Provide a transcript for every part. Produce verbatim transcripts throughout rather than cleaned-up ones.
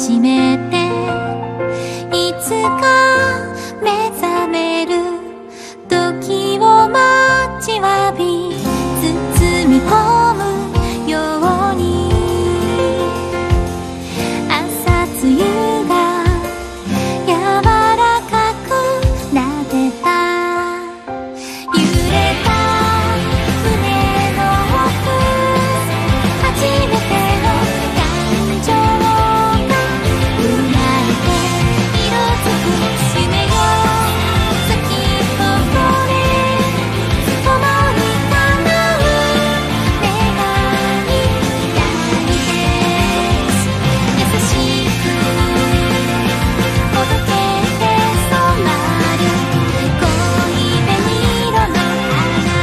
しめていつか目覚める時を待ちわび包み込むように朝露が柔らかく撫でた揺れた胸の奥初めての感情が生まれて色づく夢よ咲き誇れ共に叶う願い大です優しくほどけて染まる恋紅色の花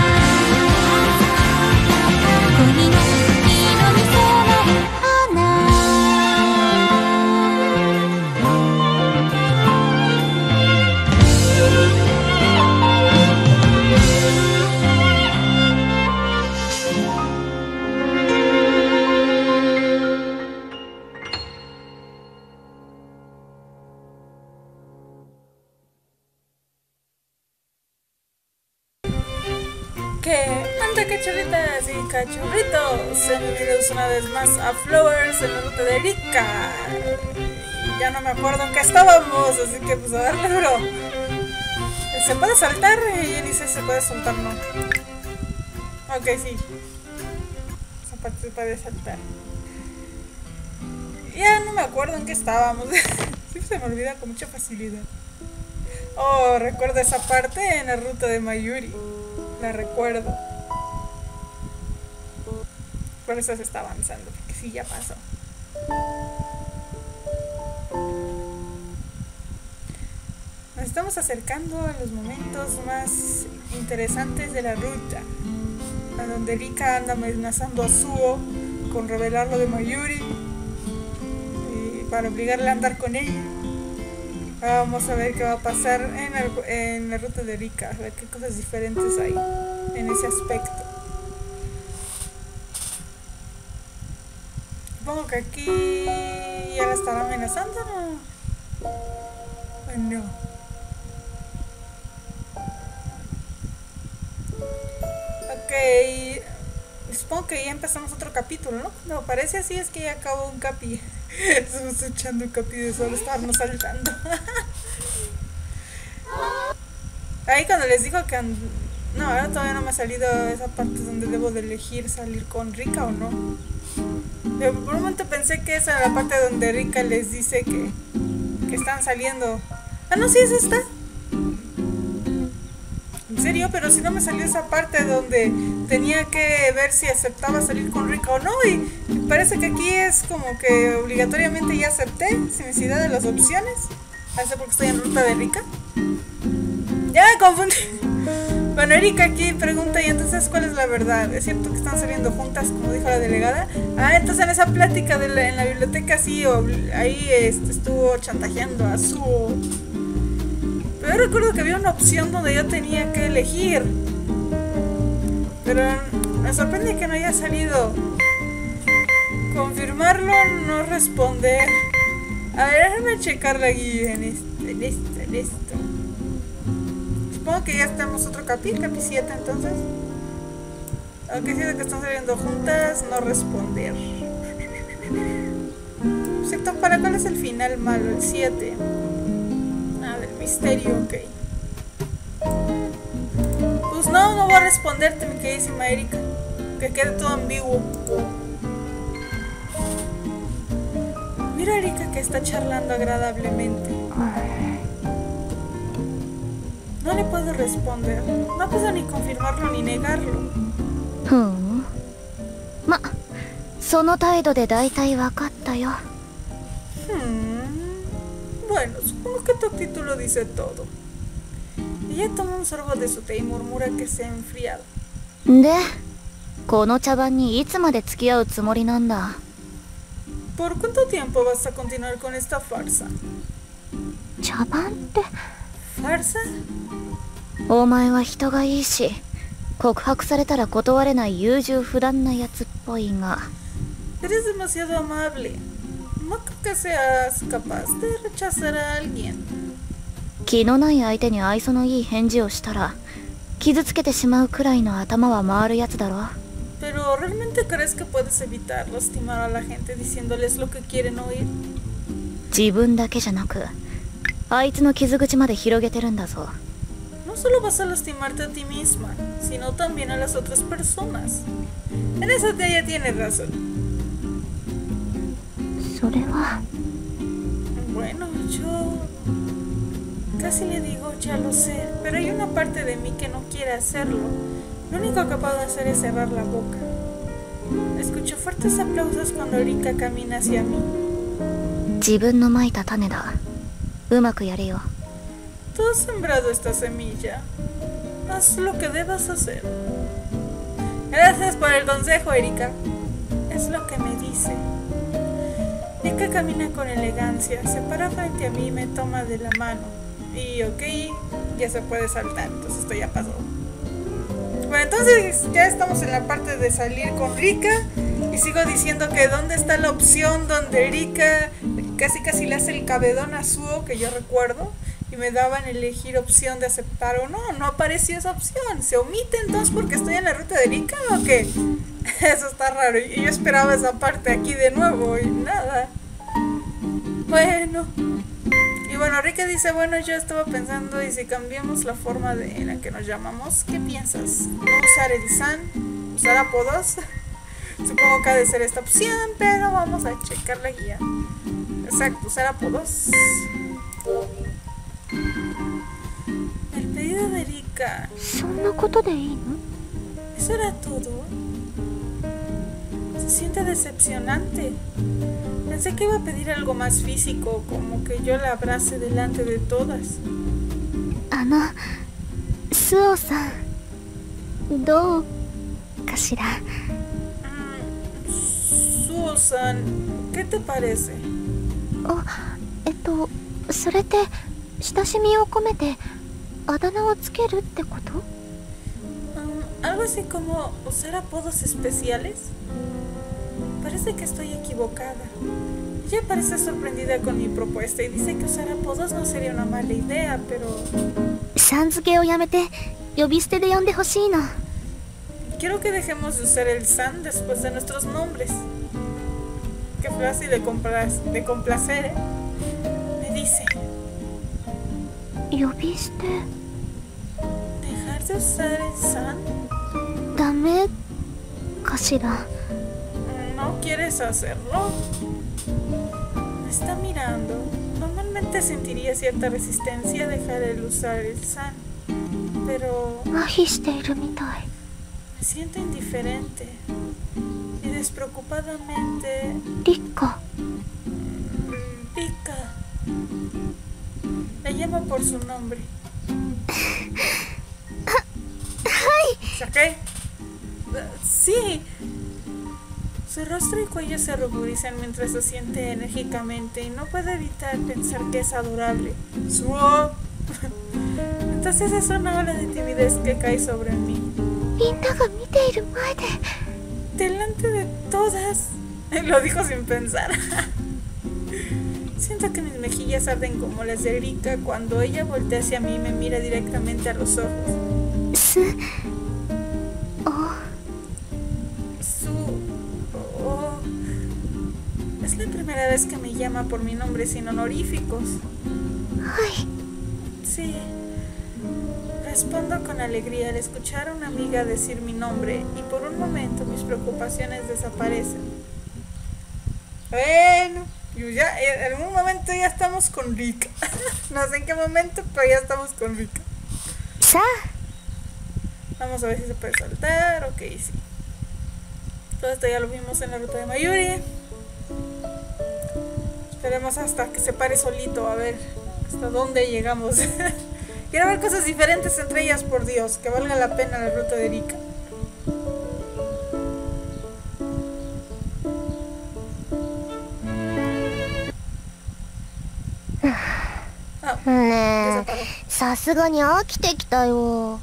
恋の色に染まる花 Que anda cachorritas y cachorritos, bienvenidos una vez más a Flowers en la ruta de Erika. Y ya no me acuerdo en qué estábamos, así que pues a darle duro. ¿Se puede saltar? Y dice se puede soltar, no. Ok, sí. Esa parte se puede saltar. Ya no me acuerdo en qué estábamos. Siempre se me olvida con mucha facilidad. Oh, recuerdo esa parte en la ruta de Mayuri. La recuerdo. Por eso se está avanzando, porque sí, ya pasó. Nos estamos acercando a los momentos más interesantes de la ruta, a donde Rika anda amenazando a Suo con revelar lo de Mayuri y para obligarle a andar con ella. Vamos a ver qué va a pasar en, el, en la ruta de Rika, a ver qué cosas diferentes hay en ese aspecto. Supongo que aquí ya la estará amenazando, ¿no? ¿O no? Ok, supongo que ya empezamos otro capítulo, ¿no? No, parece así, es que ya acabó un capi. Estamos echando un capi de solo estarnos saltando. Ahí cuando les digo que and... no, ahora todavía no me ha salido esa parte donde debo de elegir salir con Rika o no. Pero por un momento pensé que esa era la parte donde Rika les dice que, que están saliendo. Ah, no, sí, es esta. En serio, pero si no me salió esa parte donde tenía que ver si aceptaba salir con Rika o no, y parece que aquí es como que obligatoriamente ya acepté, sin necesidad de las opciones. ¿Hace porque estoy en ruta de Rika? Ya me confundí. Bueno, Erika aquí pregunta, y entonces, ¿cuál es la verdad? ¿Es cierto que están saliendo juntas, como dijo la delegada? Ah, entonces en esa plática de la, en la biblioteca sí, ahí este, estuvo chantajeando a Suo. Pero yo recuerdo que había una opción donde yo tenía que elegir. Pero me sorprende que no haya salido. Confirmarlo, no responder. A ver, déjame checar la guía en esto, en esto, en esto. Supongo que ya estamos otro capi, capi siete entonces. Aunque sí de que están saliendo juntas, no responder. ¿Cierto? ¿Para cuál es el final malo? El siete. Ah, del misterio, ok. Pues no, no voy a responderte, mi queridísima Erika. Que quede todo ambiguo. Mira a Erika que está charlando agradablemente. No le puedo responder. No puedo ni confirmarlo ni negarlo. Hmm. Ma, その態度で大体分かったよ。 Hmm. Bueno, supongo que tu actitud lo dice todo. Ella toma un sorbo de su té y murmura que se ha enfriado. で、この茶番にいつまで付き合うつもりなんだ。 ¿Por cuánto tiempo vas a continuar con esta farsa? 茶番って ¿Farsa? お前は人がいいし、告白されたら断れない優柔不断なやつっぽいが。 Eres demasiado amable. No creo que seas capaz de rechazar a alguien. 気のない相手に愛想のいい返事をしたら傷つけてしまうくらいの頭は回るやつだろ。 Pero ¿realmente crees que puedes evitar lastimar a la gente diciéndoles lo que quieren oír? 自分だけじゃなくあいつの傷口まで広げてるんだぞ。 No solo vas a lastimarte a ti misma, sino también a las otras personas. En eso ella tiene razón. それは Bueno, yo casi le digo ya lo sé, pero hay una parte de mí que no quiere hacerlo. Lo único que puedo hacer es cerrar la boca. Escucho fuertes aplausos cuando Rika camina hacia mí. 自分のまいた種だ。うまくやれよ。 Tú has sembrado esta semilla. Haz lo que debas hacer. Gracias por el consejo, Erika. Es lo que me dice. Erika camina con elegancia, se para frente a mí y me toma de la mano. Y ok, ya se puede saltar, entonces esto ya pasó. Bueno, entonces ya estamos en la parte de salir con Rika. Y sigo diciendo que dónde está la opción donde Rika casi casi le hace el cabedón a Suo, que yo recuerdo. Y me daban elegir opción de aceptar o no. No apareció esa opción. ¿Se omite entonces porque estoy en la ruta de Rika o qué? Eso está raro. Y yo esperaba esa parte aquí de nuevo y nada. Bueno. Y bueno, Rika dice, bueno, yo estaba pensando, y si cambiamos la forma de, en la que nos llamamos, ¿qué piensas? ¿No usar Eri-san? ¿Usar apodos? Supongo que ha de ser esta opción, pero vamos a checar la guía. Exacto, usar apodos. El pedido de Rika. ¿Eso era todo? Se siente decepcionante. Pensé que iba a pedir algo más físico, como que yo la abrace delante de todas. あの、スオさん、どうかしら。 Mm, Susan, ¿qué te parece? あ、えっと、それって親しみを込めてあだ名をつけるってこと？ Um, algo así como usar apodos especiales. Parece que estoy equivocada. Ella parece sorprendida con mi propuesta y dice que usar apodos no sería una mala idea, pero... さん付けをやめて呼び捨てで呼んでほしいの。 Quiero que dejemos de usar el san después de nuestros nombres. Qué fácil de, de complacer, ¿eh? Me dice... 呼び捨て ¿Dejar de usar el san? ダメかしら。 ¿No quieres hacerlo? Me está mirando. Normalmente sentiría cierta resistencia a dejar el usar el san, pero... 麻痺しているみたい。 Me siento indiferente y despreocupadamente... Rika. Rika. La llamo por su nombre. ¿Saqué? Sí. Su rostro y cuello se ruborizan mientras se siente enérgicamente y no puedo evitar pensar que es adorable. ¡Suo! Entonces es una ola de timidez que cae sobre mí. Delante de todas. Lo dijo sin pensar. Siento que mis mejillas arden como las de Rika cuando ella voltea hacia mí y me mira directamente a los ojos. Su... Oh. Su... Oh. Es la primera vez que me llama por mi nombre sin honoríficos. Ay. Sí. Respondo con alegría al escuchar a una amiga decir mi nombre y por un momento mis preocupaciones desaparecen. Bueno, yo ya, en algún momento ya estamos con Rika. No sé en qué momento, pero ya estamos con Rika. ¿Sa? Vamos a ver si se puede saltar. Ok, sí. Todo esto ya lo vimos en la ruta de Mayuri. Esperemos hasta que se pare solito, a ver hasta dónde llegamos. Quiero ver cosas diferentes entre ellas, por Dios, que valga la pena la ruta de Rika. Ne, さすがに飽きてきたよ。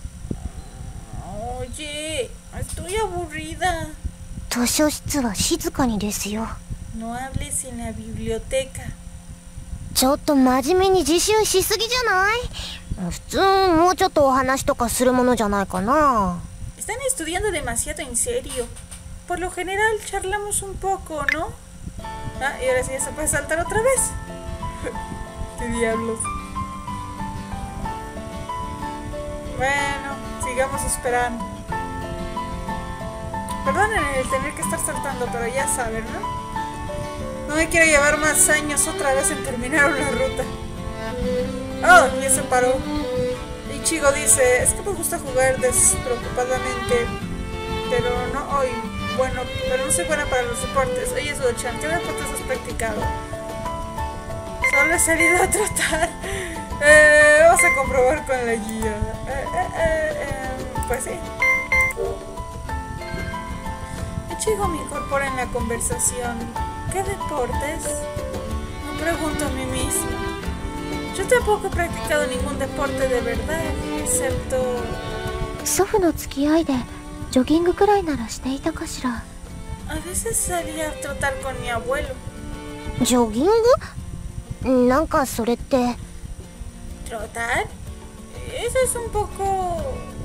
Oye, estoy aburrida. 図書室は静かにですよ。 No hables en la biblioteca. ちょっと真面目に自習しすぎじゃない？普通もうちょっとお話とかするものじゃないかな。 Están estudiando demasiado en serio. Por lo general charlamos un poco, ¿no? Ah, y ahora sí ya se puede saltar otra vez. ¿Qué diablos? Bueno, sigamos esperando. Perdonen el tener que estar saltando, pero ya saben, ¿no? No me quiero llevar más años otra vez en terminar una ruta. Oh, ya se paró. Ichigo dice, es que me gusta jugar despreocupadamente, pero no hoy. Bueno, pero no soy buena para los deportes. Oye, Zuo-chan, ¿qué deportes has practicado? Solo he salido a trotar. Eh, vamos a comprobar con la guía. Eh, eh, eh, eh, pues sí. Ichigo me incorpora en la conversación. ¿Qué deportes? Me pregunto a mí misma. Yo tampoco he practicado ningún deporte de verdad, excepto... 祖父の付き合いでジョギングくらいならしていたかしら。 A veces salía a trotar con mi abuelo. ジョギング？なんかそれって。 ¿Trotar? Eso es un poco...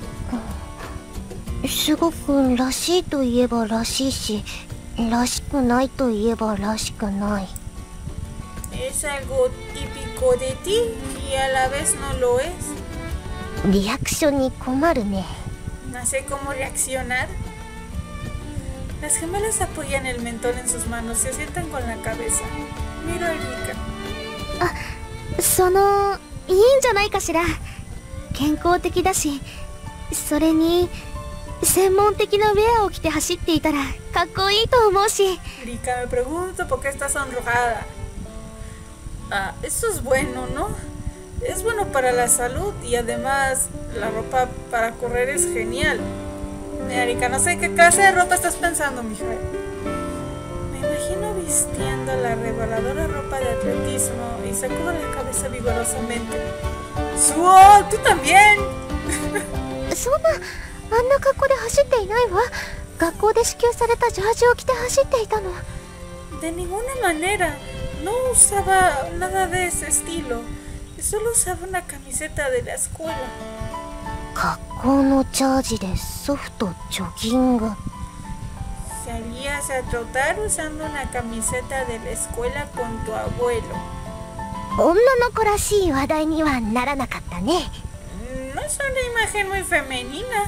すごくらしいといえばらしいし、らしくないといえばらしくない。 Es algo típico de ti y a la vez no lo es. リアクションに困るね。 No sé cómo reaccionar. Las gemelas apoyan el mentón en sus manos y se sientan con la cabeza. Miro a Rika. あ、そのいいんじゃないかしら。健康的だし、それに専門的なウェアを着て走っていたらかっこいいと思うし。 Rika, me pregunto por qué está sonrojada. Ah, eso es bueno, ¿no? Es bueno para la salud y además la ropa para correr es genial. Mira, Rika, no sé qué clase de ropa estás pensando, mija. Me imagino vistiendo la reveladora ropa de atletismo y sacudo la cabeza vigorosamente. ¡Zuo! ¡Tú también! そんな、あんな格好で走っていないわ。学校で支給されたジャージを着て走っていたの。 De ninguna manera. No usaba nada de ese estilo. Solo usaba una camiseta de la escuela. 学校のジャージでソフトジョギング。 Salías a trotar usando una camiseta de la escuela con tu abuelo. 女の子らしい話題にはならなかったね。 No es una imagen muy femenina.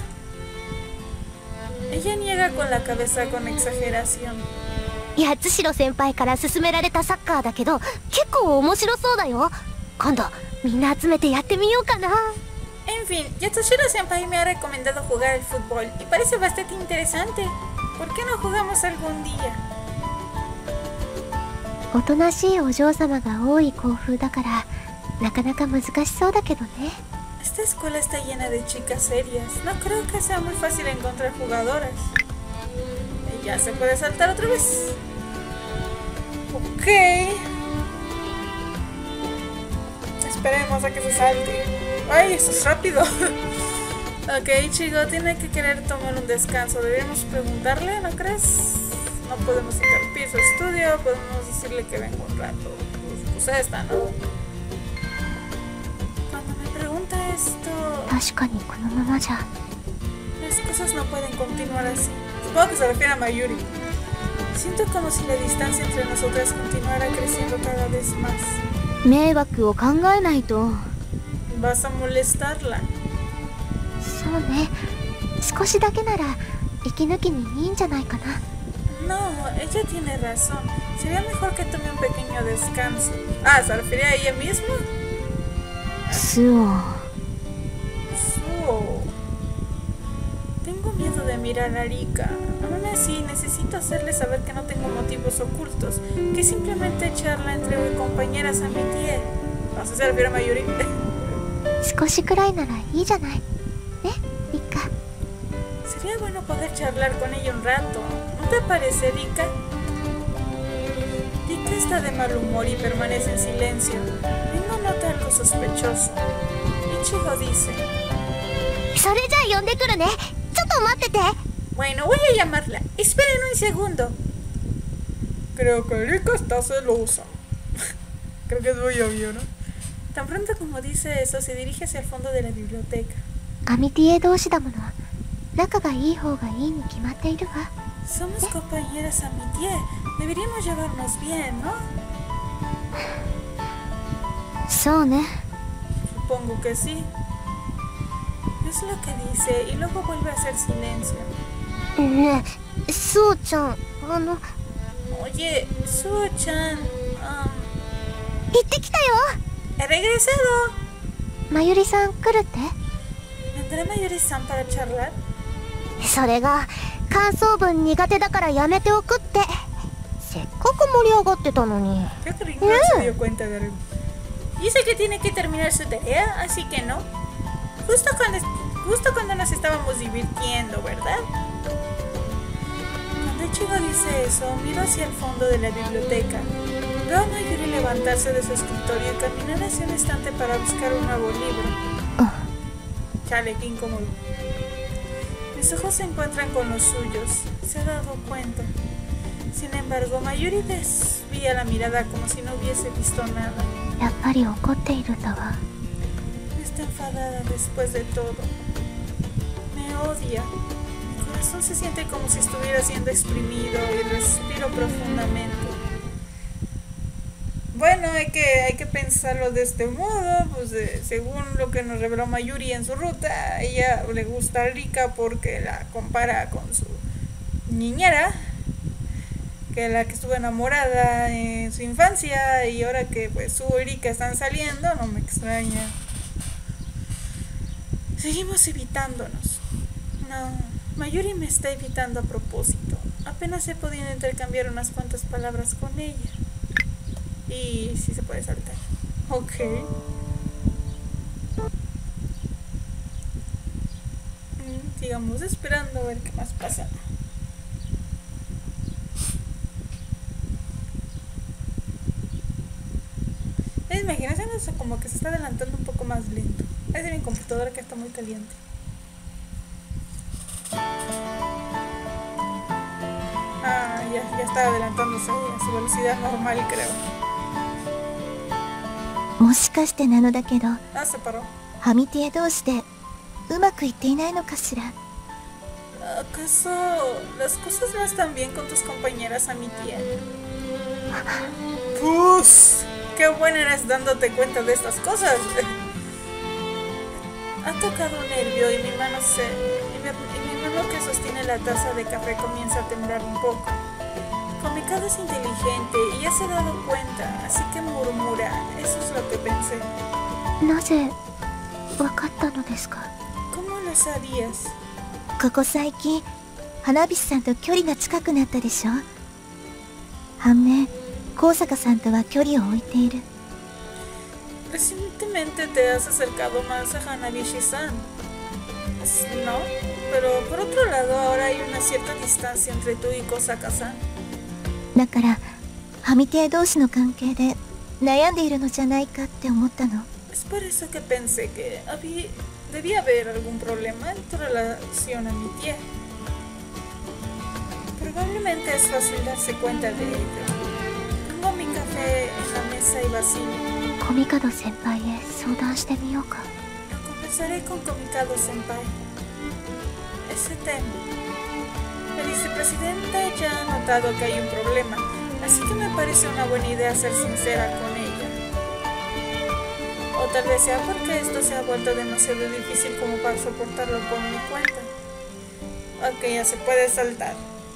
Ella niega con la cabeza con exageración. 八代先輩から勧められたサッカーだけど結構面白そうだよ。今度みんな集めてやってみようかな。 En fin, Yatsushiro Senpai me ha recomendado jugar al fútbol y parece bastante interesante. ¿Por qué no jugamos algún día? おとなしいお嬢様が多い校風だからなかなか難しそうだけどね。 Esta escuela está llena de chicas serias. No creo que sea muy fácil encontrar jugadoras. Ya se puede saltar otra vez. Ok. Esperemos a que se salte. Ay, eso es rápido. Ok, chico, tiene que querer tomar un descanso. Deberíamos preguntarle, ¿no crees? No podemos interrumpir su estudio. Podemos decirle que venga un rato. Pues, pues esta, ¿no? Cuando me pregunta esto... 確かにこのままじゃ Las cosas no pueden continuar así. Supongo que se refiere a Mayuri. Siento como si la distancia entre nosotras continuara creciendo cada vez más. 迷惑を考えないと。 Vas a molestarla. そうね。少しだけなら息抜きにいいんじゃないかな。 No, ella tiene razón. Sería mejor que tome un pequeño descanso. Ah, ¿se refiere a ella misma? スオ。 Suo. Tengo miedo de mirar a Rika. Aún así, necesito hacerle saber que no tengo motivos ocultos, que simplemente charla entre compañeras a mi tía. No sé si se refiere a Mayuri. 少しくらいならいいじゃない。ね、リカ。 Sería bueno poder charlar con ella un rato. ¿No te parece, Rika? Rika está de mal humor y permanece en silencio. Tengo nota algo sospechoso. Ichigo dice: それじゃあ呼んでくるね。ちょっと待ってて。 Bueno, voy a llamarla. Esperen un segundo. Creo que Rika está celosa. Creo que es muy obvio, ¿no? Tan pronto como dice eso, se dirige hacia el fondo de la biblioteca. アミティエ同士だもの。仲がいい方がいいに決まっているわ。 Somos compañeras Amitie. Deberíamos llevarnos bien, ¿no? そうね。 Supongo que sí. Es lo que dice y luego vuelve a hacer silencio. ねえ、そうちゃん、あの、 Oye, Suo-chan, um, 行ってきたよ。 he regresado. まゆりさん来るって？ ¿Vendrá Mayuri-san para charlar? それが感想文苦手だからやめておくって。せっかく盛り上がってたのに。 Creo que Ringo se dio cuenta de algo. Dice que tiene que terminar su tarea, así que no. Justo cuando, justo cuando nos estábamos divirtiendo, ¿verdad? Cuando el chico dice eso, miro hacia el fondo de la biblioteca. Veo a Mayuri levantarse de su escritorio y caminar hacia un estante para buscar un nuevo libro. Chale, qué incómodo. Mis ojos se encuentran con los suyos. Se ha dado cuenta. Sin embargo, Mayuri desvía la mirada como si no hubiese visto nada. やっぱり怒っているんだわ。 Está enfadada después de todo. Me odia. Mi corazón se siente como si estuviera siendo exprimido y respiro profundamente. Bueno, hay que, hay que pensarlo de este modo, pues eh, según lo que nos reveló Mayuri en su ruta, a ella le gusta a Rika porque la compara con su niñera, que la que estuvo enamorada en su infancia, y ahora que pues Suo y Rika están saliendo, no me extraña. Seguimos evitándonos. No, Mayuri me está evitando a propósito. Apenas he podido intercambiar unas cuantas palabras con ella. Y sí se puede saltar. Ok. Mm, sigamos esperando a ver qué más pasa. La imaginación es como que se está adelantando un poco más lento. Es de mi computadora que está muy caliente. Ah, ya, ya está adelantándose a su velocidad normal, creo. もしかしてなのだけど、 Ah, se paró. ハミティエ同士でうまくいっていないのかしら。 ¿Acaso las cosas no están bien con tus compañeras Amitie? Pues, qué buena eres dándote cuenta de estas cosas. Ha tocado un nervio y mi mano se... Y mi, y mi mano que sostiene la taza de café comienza a temblar un poco. Komikado es inteligente y ya se ha dado cuenta, así que murmura. Eso es lo que pensé. なぜわかったのですか？ ¿Cómo lo sabías? ここ最近花火師さんと距離が近くなったでしょ。反面高坂さんとは距離を置いている。 Recientemente te has acercado más a Hanabishi-san, ¿no? Pero por otro lado ahora hay una cierta distancia entre tú y Kosaka-san. だからハミティエ同士の関係で悩んでいるのじゃないかって思ったの。 Es por eso que pensé que había, debía haber algún problema en tu relación a mi tía. Probablemente es fácil darse cuenta de ello. Tengo mi café en la mesa y vacío. コミカド先輩へ相談してみようか。 Lo conversaré con Komikado Senpai. Ese tema. La vicepresidenta ya ha notado que hay un problema, así que me parece una buena idea ser sincera con ella. O tal vez sea porque esto se ha vuelto demasiado difícil como para soportarlo por mi cuenta. Ok, ya se puede saltar.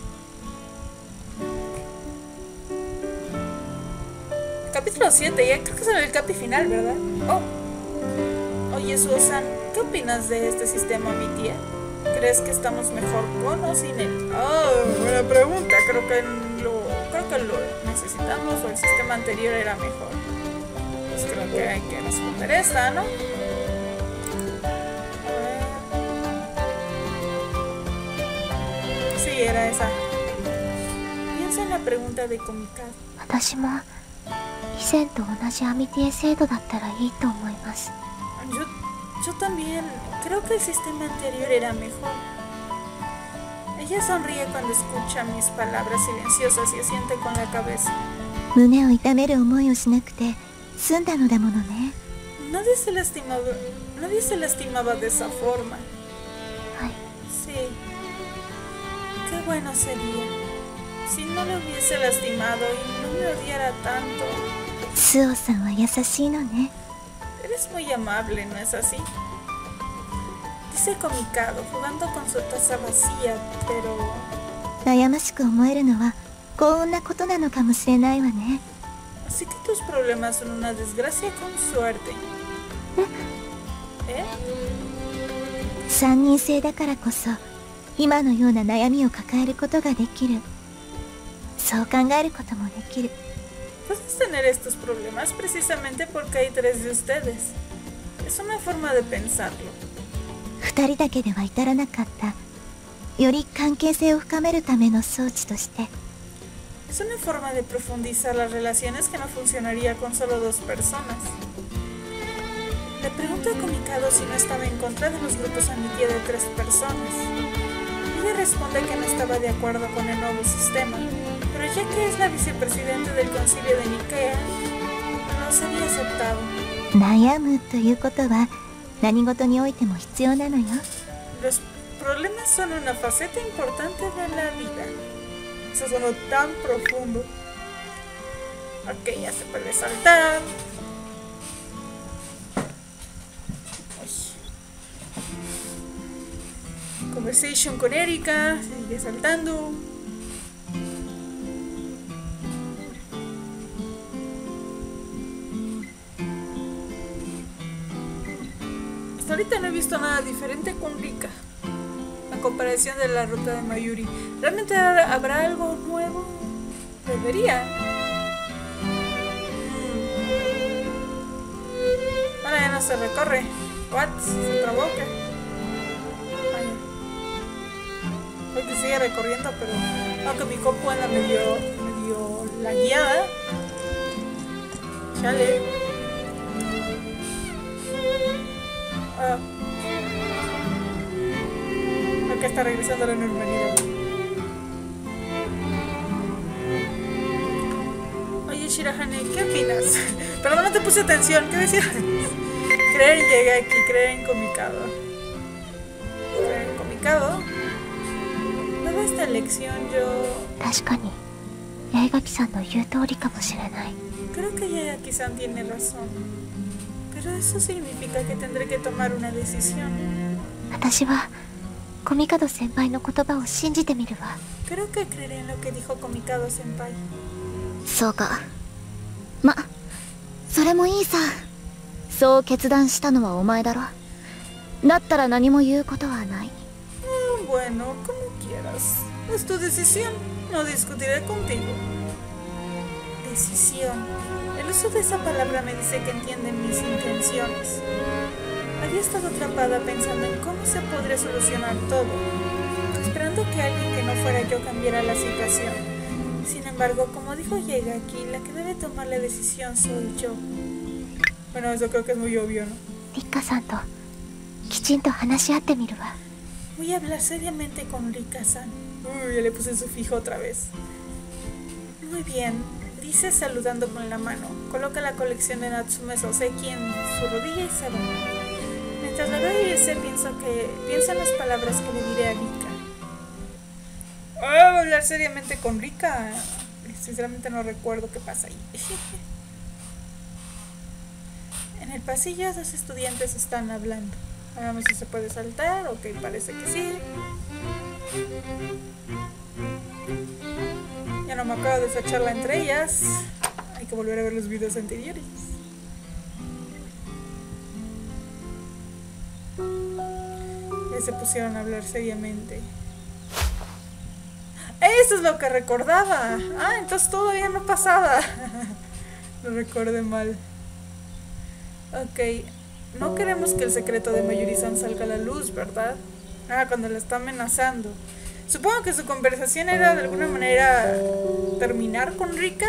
Capítulo siete, ya creo que es el capi final, ¿verdad? Oh. Oye, Susan, ¿qué opinas de este sistema, mi tía? ¿Crees que estamos mejor con o sin él? Oh, buena pregunta. Creo que lo, creo que lo necesitamos o el sistema anterior era mejor. Pues creo que hay que responder esta, ¿no? A ver. Sí, era esa. Piensa en la pregunta de Komikado. 私も以前と同じアミティエ制度だったらいいと思います。 Yo, yo también creo que el sistema anterior era mejor. Ella sonríe cuando escucha mis palabras silenciosas y asiente con la cabeza. 胸を痛める思いをしなくて済んだのだものね。 Nadie se lastimaba, nadie se lastimaba de esa forma. はい。 Sí. Qué bueno sería si no le hubiese lastimado y no me odiara tanto. スオさんは優しいのね。 Eres muy amable, ¿no es así? Dice Komikado, jugando con su taza vacía, pero... 悩ましく思えるのは幸運なことなのかもしれないわね。 Así que tus problemas son una desgracia con suerte. ¿Eh? 三人制だからこそ今のような悩みを抱えることができる。そう考えることもできる。 Puedes tener estos problemas precisamente porque hay tres de ustedes. Es una forma de pensarlo. 二人だけでは至らなかった。より関係性を深めるための装置として。 Es una forma de profundizar las relaciones que no funcionaría con solo dos personas. Le pregunto a Komikado si no estaba en contra de los grupos Amitie de tres personas. Ella responde que no estaba de acuerdo con el nuevo sistema, pero ya que es la vicepresidenta del concilio de Nikea, no sería aceptado. 悩むということは何事においても必要なのよ。 Los problemas son una faceta importante de la vida. Eso sonó tan profundo. Ok, ya se puede saltar. Uy. Conversation con Erika. Sigue saltando. Hasta ahorita no he visto nada diferente con Rika. A comparación de la ruta de Mayuri. ¿Realmente habrá algo nuevo? Debería. Mm. Ahora ya no se recorre. What? Se trabó, ¿qué? Vaya. Hoy que sigue recorriendo, pero aunque mi compu anda medio, medio la guiada. Chale. Ah. Que está regresando a la normalidad. Oye, Shirahane, ¿qué opinas? Perdón, no te puse atención. ¿Qué decías? Creer en Yagaki, creer en Komikado. Creer en Komikado. Dada esta lección, yo... 確かに八重垣さんの言う通りかもしれない。 Creo que Yagaki-san tiene razón. Pero eso significa que tendré que tomar una decisión. 私はコミカド先輩の言葉を信じてみるわ。 Creo que creeré en lo que dijo Komikado senpai. そうか。ま、それもいいさ。そう決断したのはお前だろ。だったら何も言うことはない。 Mm, bueno, como quieras. Es tu decisión. No discutiré contigo. Decisión. El uso de esa palabra me dice que entiende mis intenciones. Había estado atrapada pensando en cómo se podría solucionar todo, esperando que alguien que no fuera yo cambiara la situación. Sin embargo, como dijo Yagaki, la que debe tomar la decisión soy yo. Bueno, eso creo que es muy obvio, ¿no? Rika-sanときちんと話し合ってみるわ。 Voy a hablar seriamente con Rika-san. Uy, ya le puse su fijo otra vez. Muy bien, dice saludando con la mano. Coloca la colección de Natsume Soseki en su rodilla y se va. Mientras la veo irse, pienso que pienso en las palabras que le diré a Rika. Oh, voy a hablar seriamente con Rika. Sinceramente no recuerdo qué pasa ahí. En el pasillo dos estudiantes están hablando. Veamos si se puede saltar. Ok, parece que sí. Ya no me acuerdo de esa charla entre ellas. Hay que volver a ver los videos anteriores. Ya se pusieron a hablar seriamente. Eso es lo que recordaba. Ah, entonces todavía no pasaba. Lo recordé mal. Ok. No queremos que el secreto de Mayuri-san salga a la luz, ¿verdad? Ah, cuando la está amenazando. Supongo que su conversación era de alguna manera terminar con Rika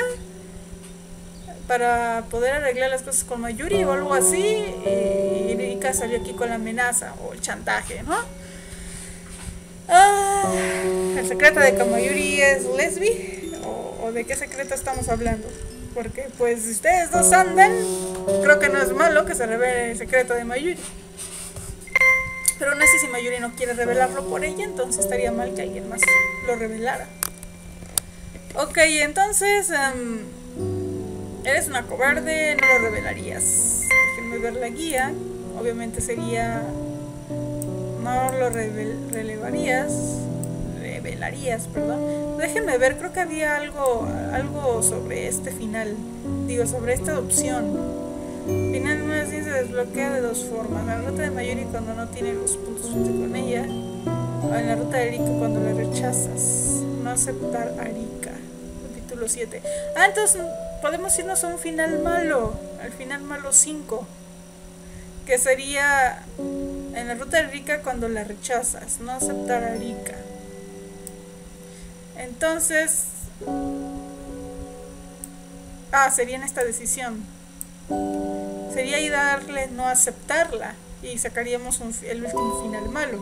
para poder arreglar las cosas con Mayuri o algo así. Y Rika salió aquí con la amenaza o el chantaje, ¿no? Ah, ¿El secreto de Kamayuri es lesbi? ¿O, o de qué secreto estamos hablando? Porque pues si ustedes dos andan, creo que no es malo que se revele el secreto de Mayuri. Pero no sé si Mayuri no quiere revelarlo por ella, entonces estaría mal que alguien más lo revelara. Ok, entonces um, eres una cobarde, no lo revelarías. Déjenme ver la guía. Obviamente sería... No lo revel relevarías. Revelarías, perdón. Déjenme ver, creo que había algo, algo sobre este final. Digo, sobre esta opción. Final número seis se desbloquea de dos formas. La ruta de Mayuri cuando no tiene los puntos junto con ella. O en la ruta de Rika cuando la rechazas. No aceptar a Rika. Capítulo siete. Ah, entonces podemos irnos a un final malo. Al final malo cinco. Que sería en la ruta de Rika cuando la rechazas. No aceptar a Rika. Entonces... Ah, sería en esta decisión. Sería ahí darle no aceptarla. Y sacaríamos un, el último final malo.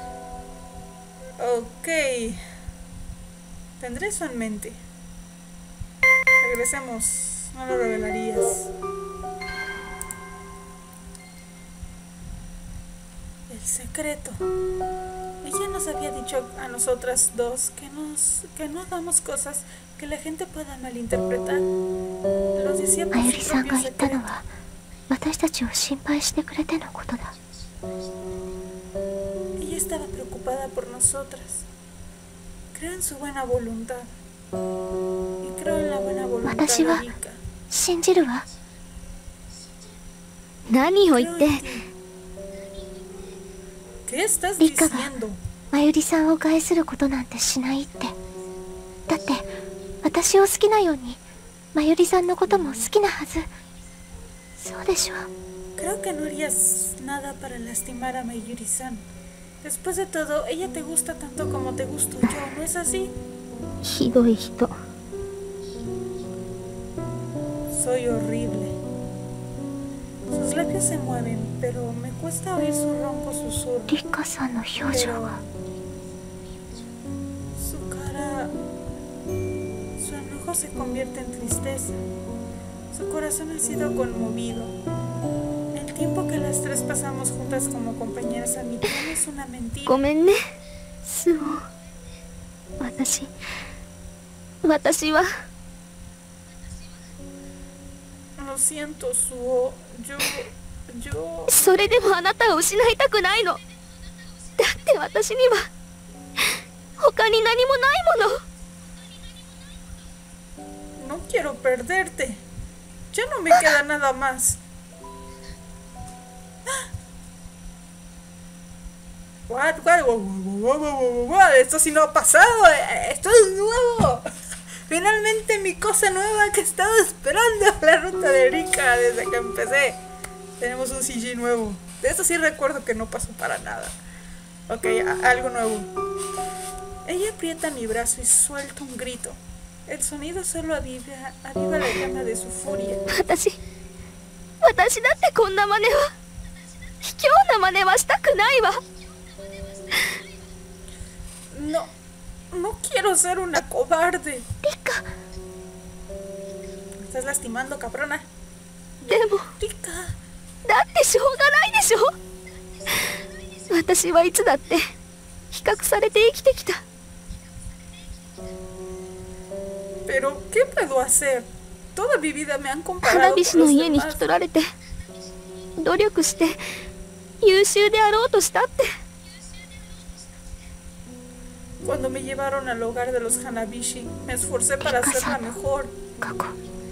Ok. Tendré eso en mente. Regresemos. No lo revelarías. El secreto. Ella nos había dicho a nosotras dos que, nos, que no hagamos cosas que la gente pueda malinterpretar. Lo decía por su propio secreto. Ella estaba preocupada por nosotras. Creo en su buena voluntad. Y creo en la buena voluntad de Rika. ¿Qué estás diciendo? まゆりさんを害することなんてしないって。だって私を好きなようにまゆりさんのことも好きなはず。そうでしょ。 Creo que no harías nada para lastimar a Mayuri-san. Después de todo, ella te gusta tanto como te gusto yo, ¿no es así? ひどい人。 Soy horrible. Sus labios se mueven, pero me cuesta oír su ronco susurro. Rikaさんの表情は。 Su cara... Su enojo se convierte en tristeza. Su corazón ha sido conmovido. El tiempo que las tres pasamos juntas como compañeras a mí no es una mentira. ごめんね、スオ。私、私は。 Lo siento, Suo. Yo... yo... それでもあなたを失いたくないの。だって私には他に何もないもの。 No quiero perderte. Ya no me queda nada más. What, what, what, what, what, what, esto sí no ha pasado. Esto es nuevo. Finalmente mi cosa nueva que estaba esperando. La ruta de Rika desde que empecé. Tenemos un C G nuevo. De esto sí recuerdo que no pasó para nada. Ok, a- algo nuevo. Ella aprieta mi brazo y suelta un grito. El sonido solo aviva, aviva la llama de su furia. 私、私だってこんな真似は、卑怯な真似はしたくないわ。 No, no quiero ser una cobarde. Rika. Me estás lastimando, cabrona. でも、 Rika. だってしょうがないでしょ。私はいつだって比較されて生きてきた。 Pero, ¿qué puedo hacer? Toda mi vida me han 花 comparado 火 con 師の los 家に引 demás. き取られて努力して優秀であろうとしたって。 Cuando me llevaron al hogar de los Hanabishi, me esforcé para hacerla mejor. 過去。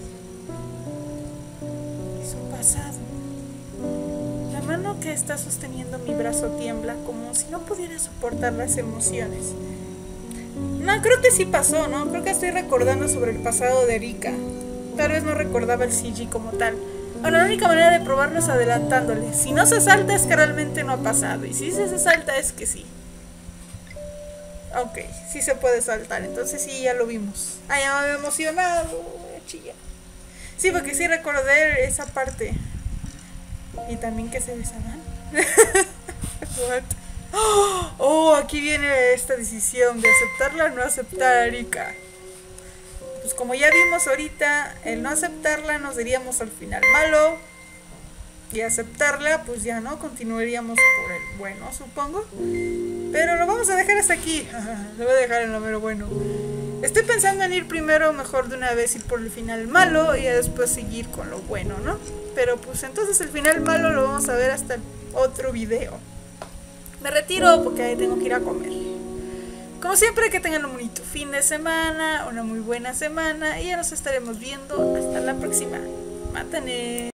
Su pasado. La mano que está sosteniendo mi brazo tiembla como si no pudiera soportar las emociones. No, creo que sí pasó, ¿no? Creo que estoy recordando sobre el pasado de Rika. Tal vez no recordaba el C G como tal. Bueno, la única manera de probarlo es adelantándole. Si no se salta es que realmente no ha pasado. Y si se salta es que sí. Ok, sí se puede saltar. Entonces sí, ya lo vimos. Ay, ya me había emocionado. Voy a chillar. Sí, porque sí recordé esa parte. Y también que se besaban. What? Oh, oh, aquí viene esta decisión de aceptarla o no aceptar a Rika. Pues como ya vimos ahorita, el no aceptarla nos iríamos al final malo. Y aceptarla, pues ya no, continuaríamos por el bueno, supongo. Pero lo vamos a dejar hasta aquí. Lo voy a dejar en lo mero bueno. Estoy pensando en ir primero, mejor de una vez ir por el final malo y después seguir con lo bueno, ¿no? Pero pues entonces el final malo lo vamos a ver hasta el otro video. Me retiro porque tengo que ir a comer. Como siempre, que tengan un bonito fin de semana, una muy buena semana y ya nos estaremos viendo hasta la próxima. Mátane.